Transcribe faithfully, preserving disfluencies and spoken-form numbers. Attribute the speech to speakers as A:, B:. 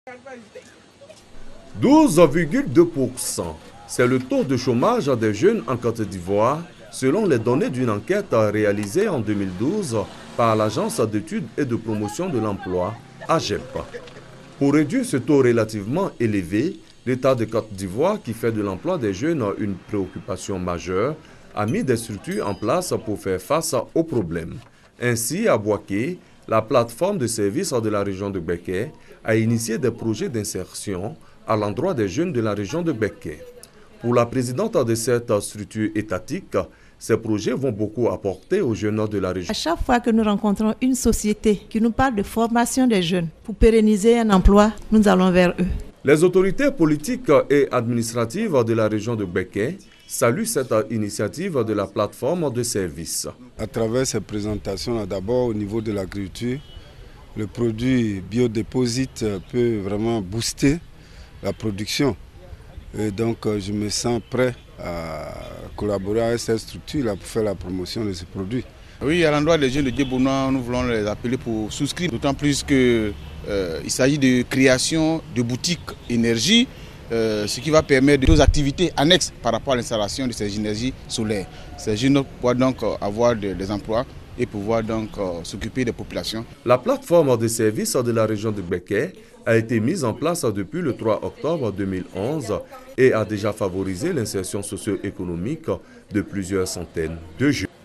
A: douze virgule deux pour cent, c'est le taux de chômage des jeunes en Côte d'Ivoire, selon les données d'une enquête réalisée en deux mille douze par l'Agence d'études et de promotion de l'emploi, A G E P. Pour réduire ce taux relativement élevé, l'État de Côte d'Ivoire, qui fait de l'emploi des jeunes une préoccupation majeure, a mis des structures en place pour faire face aux problèmes. Ainsi, à Bouaké, la plateforme de services de la région de Beké a initié des projets d'insertion à l'endroit des jeunes de la région de Beké. Pour la présidente de cette structure étatique, ces projets vont beaucoup apporter aux jeunes de la région.
B: À chaque fois que nous rencontrons une société qui nous parle de formation des jeunes pour pérenniser un emploi, nous allons vers eux.
A: Les autorités politiques et administratives de la région de Beké saluent cette initiative de la plateforme de services.
C: À travers ces présentations, d'abord au niveau de l'agriculture, le produit biodéposite peut vraiment booster la production. Et donc je me sens prêt à collaborer avec cette structure pour faire la promotion de ces produits.
D: Oui, à l'endroit des jeunes de Djebounois, nous voulons les appeler pour souscrire, d'autant plus qu'il euh, s'agit de création de boutiques énergie, euh, ce qui va permettre d'autres activités annexes par rapport à l'installation de ces énergies solaires. Ces jeunes pourront donc avoir des, des emplois et pouvoir donc euh, s'occuper des populations.
A: La plateforme de services de la région de Beké a été mise en place depuis le trois octobre deux mille onze et a déjà favorisé l'insertion socio-économique de plusieurs centaines de jeunes.